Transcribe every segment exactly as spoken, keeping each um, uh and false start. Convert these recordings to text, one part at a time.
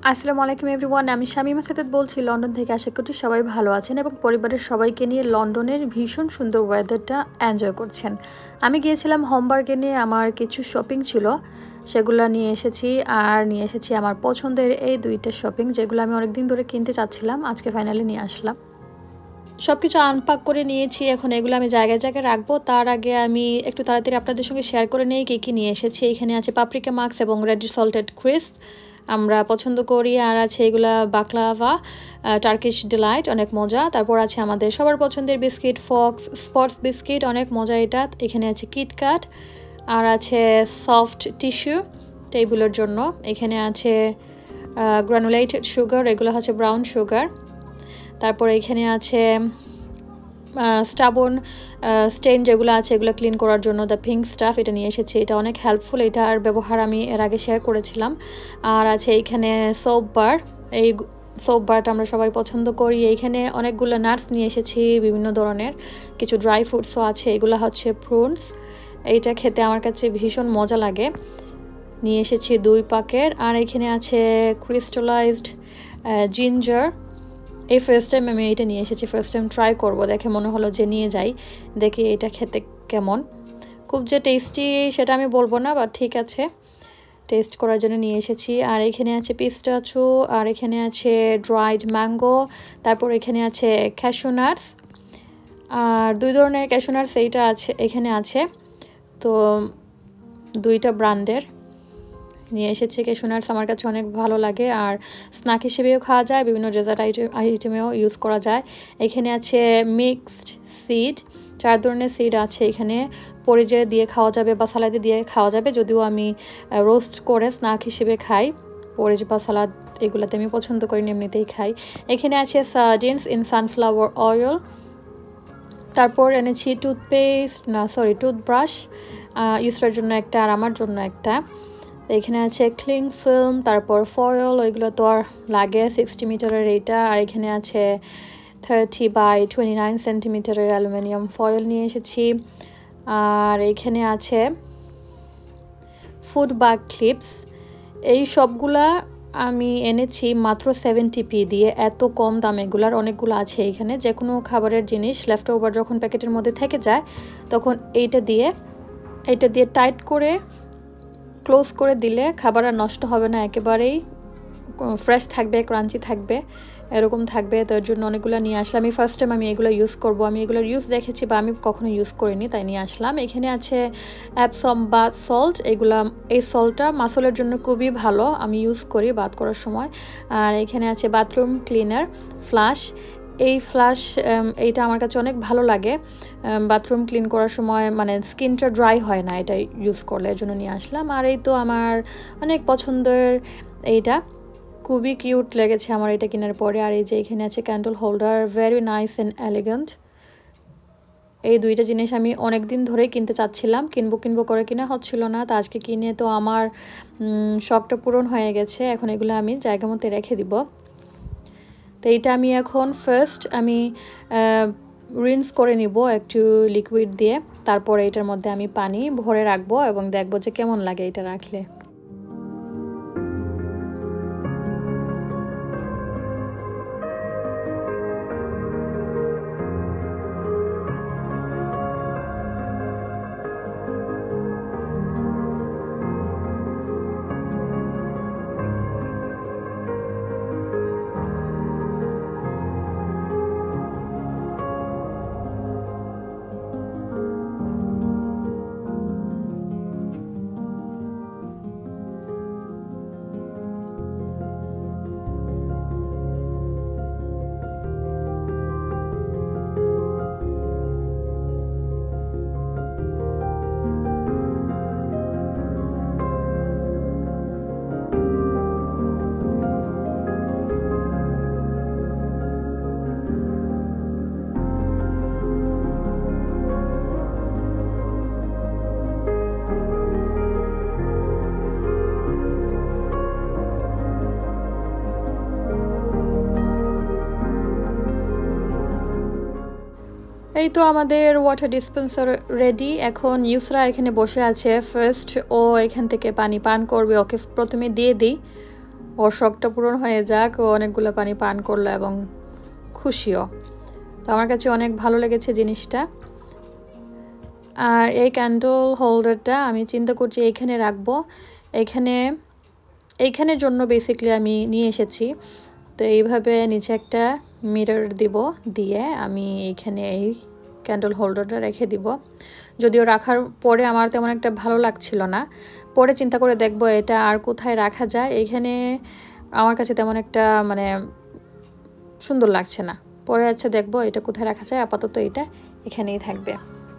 আসসালামু আলাইকুম এভরিওয়ান, আমি শামিমা সাদেত বলছি লন্ডন থেকে। আশা করি সবাই ভালো আছেন এবং পরিবারের সবাইকে নিয়ে লন্ডনের ভীষণ সুন্দর ওয়েদারটা এনজয় করছেন। আমি গিয়েছিলাম হোমবার্গে, নিয়ে আমার কিছু শপিং ছিল, সেগুলো নিয়ে এসেছি। আর নিয়ে এসেছি আমার পছন্দের এই দুইটা শপিং, যেগুলো আমি অনেক দিন ধরে কিনতে চাচ্ছিলাম, আজকে ফাইনালি নিয়ে আসলাম। সব কিছু আনপ্যাক করে নিয়েছি, এখন এগুলো আমি জায়গায় জায়গায় রাখবো। তার আগে আমি একটু তাড়াতাড়ি আপনাদের সঙ্গে শেয়ার করে নিই কী কী নিয়ে এসেছি। এখানে আছে পাপরিকা মাস্ক এবং রেড সল্টেড ক্রিস্প, আমরা পছন্দ করি। আর আছে এগুলা বাকলাভা, টার্কিশ ডিলাইট, অনেক মজা। তারপর আছে আমাদের সবার পছন্দের বিস্কিট ফক্স স্পটস বিস্কিট, অনেক মজা এটা। এখানে আছে কিটক্যাট, আর আছে সফট টিস্যু টেবিলের জন্য। এখানে আছে গ্রানুলেটেড সুগার, এগুলো হচ্ছে ব্রাউন সুগার। তারপর এখানে আছে স্টাবন স্টেন যেগুলো আছে এগুলো ক্লিন করার জন্য দ্য পিঙ্ক স্টাফ, এটা নিয়ে এসেছি। এটা অনেক হেল্পফুল, এটার ব্যবহার আমি এর আগে শেয়ার করেছিলাম। আর আছে এইখানে সোপ বার, এই সোপ বারটা আমরা সবাই পছন্দ করি। এইখানে অনেকগুলো নাটস নিয়ে এসেছি, বিভিন্ন ধরনের কিছু ড্রাই ফ্রুটসও আছে। এগুলো হচ্ছে প্রুনস, এইটা খেতে আমার কাছে ভীষণ মজা লাগে। নিয়ে এসেছি দুই প্যাকেট। আর এখানে আছে ক্রিস্টালাইজড জিঞ্জার, এই ফার্স্ট টাইম আমি এটা নিয়ে এসেছি, ফার্স্ট টাইম ট্রাই করব, দেখে মনে হলো যে নিয়ে যাই, দেখি এটা খেতে কেমন। খুব যে টেস্টি সেটা আমি বলবো না, বাট ঠিক আছে, টেস্ট করার জন্য নিয়ে এসেছি। আর এখানে আছে পিস্তাচু, আর এখানে আছে ড্রাইড ম্যাঙ্গো, তারপর এখানে আছে ক্যাশু নাটস, আর দুই ধরনের ক্যাশু নাটস এইটা আছে এখানে আছে, তো দুইটা ব্র্যান্ডের নিয়ে এসেছি। ক্যাশু নাটস আমার কাছে অনেক ভালো লাগে, আর স্ন্যাক হিসেবেও খাওয়া যায়, বিভিন্ন ডেজার্ট আইটেমেও ইউজ করা যায়। এখানে আছে মিক্সড সিড, চার ধরনের সিড আছে এখানে, পরিজে দিয়ে খাওয়া যাবে বা সালাদে দিয়ে খাওয়া যাবে, যদিও আমি রোস্ট করে স্ন্যাক হিসেবে খাই। পরিজ বা সালাদ এগুলোতে আমি পছন্দ করি, এমনিতেই খাই। এখানে আছে সার্ডিনস ইন সানফ্লাওয়ার অয়েল। তারপর এনেছি টুথপেস্ট না সরি টুথব্রাশ, ইউজটার জন্য একটা আর আমার জন্য একটা। এখানে আছে ক্লিং ফিল্ম, তারপর ফয়েল, ওইগুলো তো আর লাগে, সিক্সটি মিটারের এইটা। আর এখানে আছে থার্টি বাই টোয়েন্টি নাইন সেন্টিমিটারের অ্যালুমিনিয়াম ফয়েল নিয়ে এসেছি। আর এখানে আছে ফুড ব্যাগ ক্লিপস, এই সবগুলা আমি এনেছি মাত্র সেভেন্টি পি দিয়ে, এত কম দাম এগুলার। অনেকগুলো আছে এখানে, যে কোনো খাবারের জিনিস লেফট ওভার যখন প্যাকেটের মধ্যে থেকে যায়, তখন এইটা দিয়ে এইটা দিয়ে টাইট করে ক্লোজ করে দিলে খাবার আর নষ্ট হবে না, একেবারেই ফ্রেশ থাকবে, ক্রাঞ্চি থাকবে, এরকম থাকবে। তার জন্য অনেকগুলো নিয়ে আসলাম। আমি ফার্স্ট টাইম আমি এগুলো ইউজ করব, আমি এগুলোর ইউজ দেখেছি বা আমি কখনো ইউজ করিনি, তাই নিয়ে আসলাম। এখানে আছে অ্যাপসম বাথ সল্ট, এগুলো এই সল্টটা মাসলের জন্য খুবই ভালো, আমি ইউজ করি বাথ করার সময়। আর এখানে আছে বাথরুম ক্লিনার ফ্লাশ, এই ফ্লাশ এইটা আমার কাছে অনেক ভালো লাগে, বাথরুম ক্লিন করার সময় মানে স্কিনটা ড্রাই হয় না এটা ইউজ করলে, এর জন্য নিয়ে আসলাম। আর এই তো আমার অনেক পছন্দের এইটা, খুবই কিউট লেগেছে আমার এটা কেনার পরে। আর এই যে এখানে আছে candle holder, very nice and elegant. এই দুইটা জিনিস আমি অনেক দিন ধরেই কিনতে চাচ্ছিলাম, কিনবো কিনবো করে কিনা হচ্ছিল না, তো আজকে কিনে তো আমার শখটা পূরণ হয়ে গেছে। এখন এগুলো আমি জায়গা মতো রেখে দিব। তো এইটা আমি এখন ফার্স্ট আমি রিন্স করে নিব একটু লিকুইড দিয়ে, তারপরে এটার মধ্যে আমি পানি ভরে রাখবো এবং দেখবো যে কেমন লাগে এটা রাখলে। এই তো আমাদের ওয়াটার ডিসপেন্সার রেডি। এখন ইউসরা এখানে বসে আছে, ফার্স্ট ও এখান থেকে পানি পান করবে, ওকে প্রথমে দিয়ে দিই, ওর শখটা পূরণ হয়ে যাক, ও অনেকগুলো পানি পান করলো এবং খুশিও। তো আমার কাছে অনেক ভালো লেগেছে জিনিসটা। আর এই ক্যান্ডেল হোল্ডারটা আমি চিন্তা করছি এইখানে রাখবো। এইখানে এইখানের জন্য বেসিক্যালি আমি নিয়ে এসেছি। তো এইভাবে নিচে একটা মিরর দিব, দিয়ে আমি এইখানে এই ক্যান্ডেল হোল্ডারটা রেখে দিব। যদিও রাখার পরে আমার তেমন একটা ভালো লাগছিল না, পরে চিন্তা করে দেখব এটা আর কোথায় রাখা যায়। এইখানে আমার কাছে তেমন একটা মানে সুন্দর লাগছে না, পরে আচ্ছা দেখবো এটা কোথায় রাখা যায়। আপাতত এটা এখানেই থাকবে।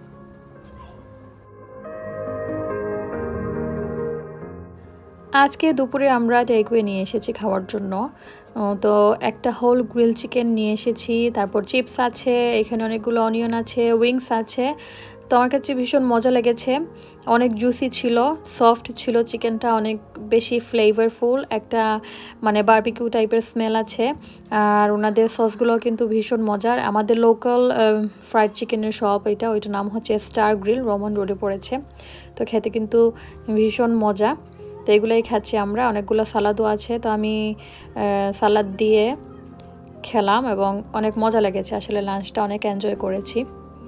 আজকে দুপুরে আমরা টেকওয়ে নিয়ে এসেছি খাওয়ার জন্য। তো একটা হোল গ্রিল চিকেন নিয়ে এসেছি, তারপর চিপস আছে, এখানে অনেকগুলো অনিয়ন আছে, উইংস আছে। তো আমার কাছে ভীষণ মজা লেগেছে, অনেক জুসি ছিল, সফট ছিল চিকেনটা, অনেক বেশি ফ্লেভারফুল, একটা মানে বারবিকিউ টাইপের স্মেল আছে। আর ওনাদের সসগুলো কিন্তু ভীষণ মজার। আমাদের লোকাল ফ্রাইড চিকেনের শপ এটা, ওইটার নাম হচ্ছে স্টার গ্রিল, রোমান রোডে পড়েছে। তো খেতে কিন্তু ভীষণ মজা। তো এগুলোই খাচ্ছি আমরা, অনেকগুলো সালাদও আছে। তো আমি সালাদ দিয়ে খেলাম এবং অনেক মজা লেগেছে, আসলে লাঞ্চটা অনেক এনজয় করেছি।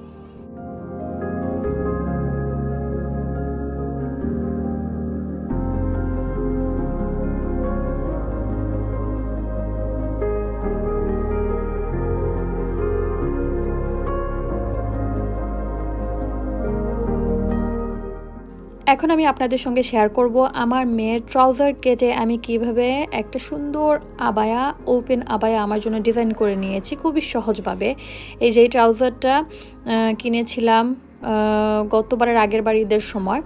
এখন আমি আপনাদের সঙ্গে শেয়ার করব আমার মেয়ের ট্রাউজার কেটে আমি কিভাবে একটা সুন্দর আবায়া, ওপেন আবায়া আমার জন্য ডিজাইন করে নিয়েছি খুবই সহজভাবে। এই যে ট্রাউজারটা কিনেছিলাম গতবারের আগের বার ঈদের সময়,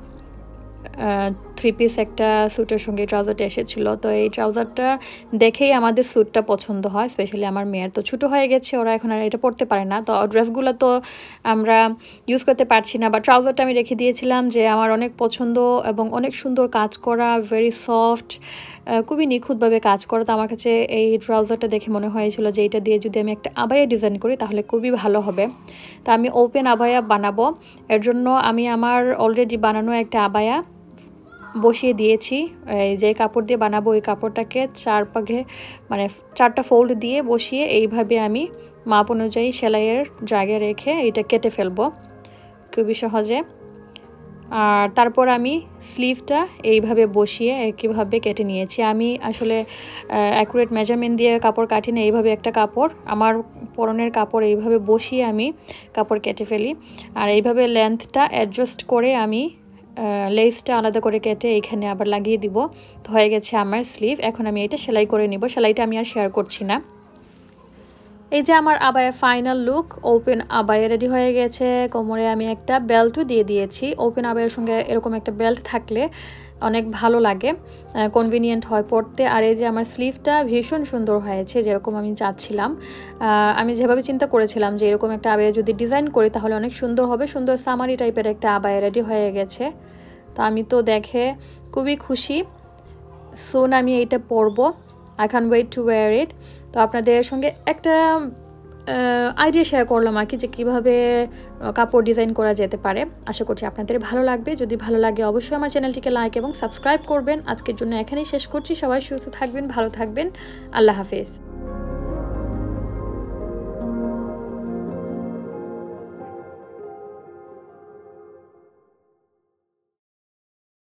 থ্রি পিস একটা স্যুটের সঙ্গে ট্রাউজারটা এসেছিলো। তো এই ট্রাউজারটা দেখেই আমাদের স্যুটটা পছন্দ হয়, স্পেশালি আমার মেয়ের তো ছোটো হয়ে গেছে, ওরা এখন আর এটা পরতে পারে না। তো ড্রেসগুলো তো আমরা ইউজ করতে পারছি না, বা ট্রাউজারটা আমি রেখে দিয়েছিলাম যে আমার অনেক পছন্দ এবং অনেক সুন্দর কাজ করা, ভেরি সফট, খুবই নিখুঁতভাবে কাজ করা। তো আমার কাছে এই ট্রাউজারটা দেখে মনে হয়েছিল যে এটা দিয়ে যদি আমি একটা আবায়া ডিজাইন করি তাহলে খুবই ভালো হবে। তো আমি ওপেন আবায়া বানাবো, এর জন্য আমি আমার অলরেডি বানানো একটা আবায়া বসিয়ে দিয়েছি। এই যে কাপড় দিয়ে বানাবো ওই কাপড়টাকে চার পাঘে মানে চারটা ফোল্ড দিয়ে বসিয়ে এইভাবে আমি মাপ অনুযায়ী সেলাইয়ের জায়গায় রেখে এটা কেটে ফেলবো খুবই সহজে। আর তারপর আমি স্লিভটা এইভাবে বসিয়ে একইভাবে কেটে নিয়েছি। আমি আসলে অ্যাকুরেট মেজারমেন্ট দিয়ে কাপড় কাটি না, এইভাবে একটা কাপড় আমার পরনের কাপড় এইভাবে বসিয়ে আমি কাপড় কেটে ফেলি। আর এইভাবে লেন্থটা অ্যাডজাস্ট করে আমি লেসটা আলাদা করে কেটে এখানে আবার লাগিয়ে দিব। তো হয়ে গেছে আমার স্লিভ। এখন আমি এটা সেলাই করে নিব, সেলাইটা আমি আর শেয়ার করছি না। এই যে আমার আবায়া ফাইনাল লুক, ওপেন আবায়া রেডি হয়ে গেছে। কোমরে আমি একটা বেল্টও দিয়ে দিয়েছি। ওপেন আবায়ার সঙ্গে এরকম একটা বেল্ট থাকলে অনেক ভালো লাগে, কনভিনিয়েন্ট হয় পরতে। আর এই যে আমার স্লিভটা ভীষণ সুন্দর হয়েছে, যেরকম আমি চাচ্ছিলাম। আমি যেভাবে চিন্তা করেছিলাম যে এরকম একটা আবায়া যদি ডিজাইন করি তাহলে অনেক সুন্দর হবে, সুন্দর সামারি টাইপের একটা আবায়া রেডি হয়ে গেছে। তো আমি তো দেখে খুবই খুশি। সুন আমি এইটা পরবো, I can wait to wear it. তো আপনাদের সঙ্গে একটা আইডিয়া শেয়ার করলাম আর কি, যে কীভাবে কাপড় ডিজাইন করা যেতে পারে। আশা করছি আপনাদের ভালো লাগবে। যদি ভালো লাগে অবশ্যই আমার চ্যানেলটিকে লাইক এবং সাবস্ক্রাইব করবেন। আজকের জন্য এখানেই শেষ করছি। সবাই সুস্থ থাকবেন, ভালো থাকবেন। আল্লাহ হাফেজ।